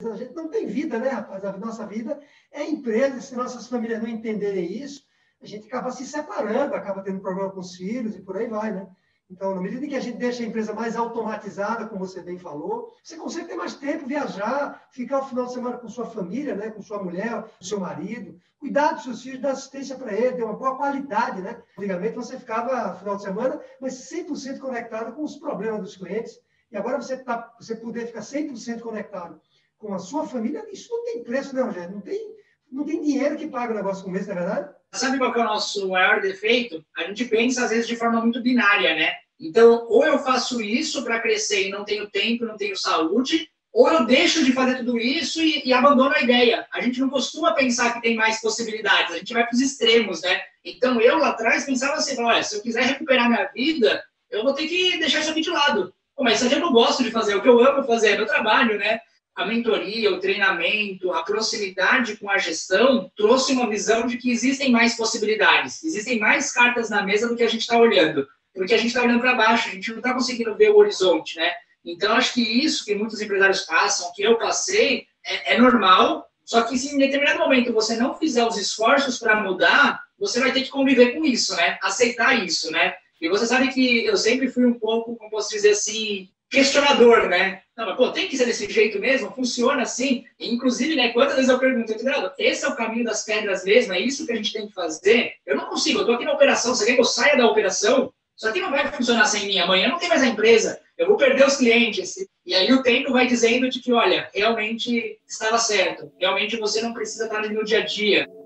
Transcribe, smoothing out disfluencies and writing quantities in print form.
A gente não tem vida, né, rapaz? A nossa vida é empresa. Se nossas famílias não entenderem isso, a gente acaba se separando, acaba tendo problema com os filhos e por aí vai, né? Então, na medida em que a gente deixa a empresa mais automatizada, como você bem falou, você consegue ter mais tempo, viajar, ficar o final de semana com sua família, né? Com sua mulher, com seu marido, cuidar dos seus filhos, dar assistência para eles, ter uma boa qualidade, né? Antigamente você ficava final de semana, mas 100% conectado com os problemas dos clientes. E agora você poder ficar 100% conectado com a sua família, isso não tem preço, né, Rogério? Não tem dinheiro que paga o negócio com isso, não é verdade? Sabe qual que é o nosso maior defeito? A gente pensa, às vezes, de forma muito binária, né? Então, ou eu faço isso para crescer e não tenho tempo, não tenho saúde, ou eu deixo de fazer tudo isso e abandono a ideia. A gente não costuma pensar que tem mais possibilidades, a gente vai para os extremos, né? Então, eu lá atrás pensava assim, olha, se eu quiser recuperar minha vida, eu vou ter que deixar isso aqui de lado. Pô, mas isso aqui eu não gosto de fazer, o que eu amo fazer é meu trabalho, né? A mentoria, o treinamento, a proximidade com a gestão trouxe uma visão de que existem mais possibilidades, existem mais cartas na mesa do que a gente está olhando, porque a gente está olhando para baixo, a gente não está conseguindo ver o horizonte, né? Então, acho que isso que muitos empresários passam, que eu passei, é normal, só que se em determinado momento você não fizer os esforços para mudar, você vai ter que conviver com isso, né? Aceitar isso, né? E você sabe que eu sempre fui um pouco, como posso dizer assim, questionador, né? Não, mas, pô, tem que ser desse jeito mesmo? Funciona assim? E, inclusive, né, quantas vezes eu pergunto, esse é o caminho das pedras mesmo? É isso que a gente tem que fazer? Eu não consigo, eu tô aqui na operação, você quer que eu saia da operação? Isso aqui não vai funcionar sem mim. Amanhã não tem mais a empresa, eu vou perder os clientes. E aí o tempo vai dizendo de que, olha, realmente estava certo. Realmente você não precisa estar ali no dia a dia.